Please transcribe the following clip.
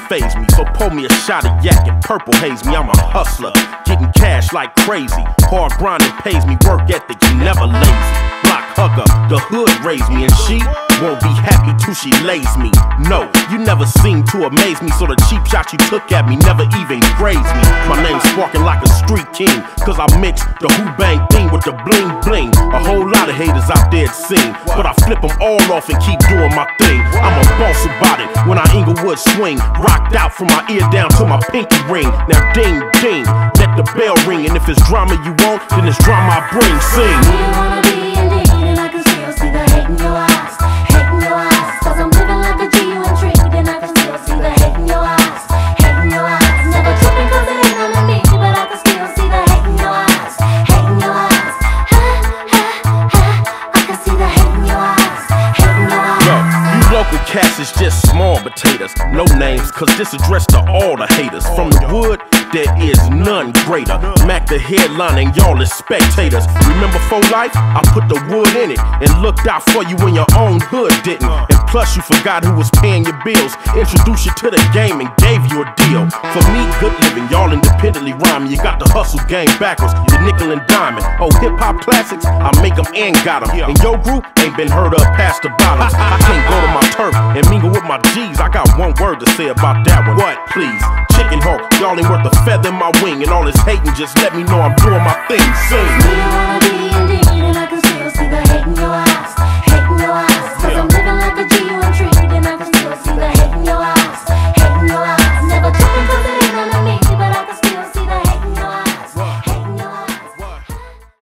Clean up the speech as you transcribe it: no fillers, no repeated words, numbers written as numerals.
faze me. So pour me a shot of yak and purple haze me. I'm a hustler, getting cash like crazy. Hard grinding pays me, work ethic, you never lazy. Block hugger, the hood raised me, and she won't be happy till she lays me. No, you never seem to amaze me, so the cheap shot you took at me never even grazed me. My name's sparking like a street king, cause I mix the who bang thing with the bling bling. A whole lot of haters out there it seem, but I flip them all off and keep doing my thing. I'm a boss about it when I Inglewood swing, rocked out from my ear down to my pinky ring. Now ding ding, let the bell ring, and if it's drama you want, then it's drama I bring. Sing. You wanna be indeed, and I can still see the hate in your eyes, hate in your eyes. Cause I'm living like a G, you intrigued, and I can still see the hate in your eyes, hate in your eyes. Never tripping cause it ain't on me, but I can still see the hate in your eyes, hate in your eyes. I can see the hate in your eyes, hate in your eyes. Yo, you local cats is just small potatoes, no names, cause this addressed to all the haters. From the wood, there is none greater. Mac the headline and y'all is spectators. Remember for life, I put the wood in it and looked out for you when your own hood didn't. And plus you forgot who was paying your bills, introduced you to the game and gave you a deal. For me, good living, y'all independently rhyming. You got the hustle game backwards, the nickel and diamond. Oh, hip-hop classics, I make them and got them. And your group ain't been heard of past the bottoms. I can't go to my turf and mingle with my G's. I got one word to say about that one. What? Please. Chicken hawk, y'all ain't worth a feather in my wing. And all this hating, just let me know I'm doing my thing. Sing. You wanna be